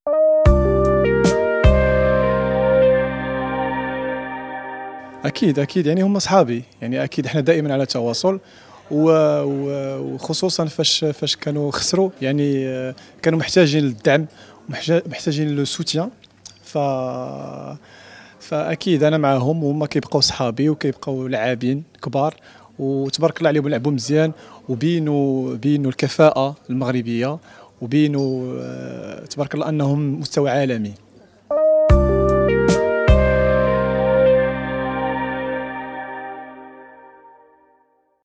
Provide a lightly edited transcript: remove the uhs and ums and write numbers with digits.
اكيد يعني هم اصحابي، يعني اكيد احنا دائما على تواصل، وخصوصا فاش كانوا خسروا، يعني كانوا محتاجين للدعم، محتاجين لو سوتيان. ف فاكيد انا معاهم، وهما كيبقاو صحابي وكيبقاو لاعبين كبار، وتبارك الله عليهم لعبوا مزيان، وبينوا الكفاءة المغربية، وبينوا تبارك الله انهم مستوى عالمي.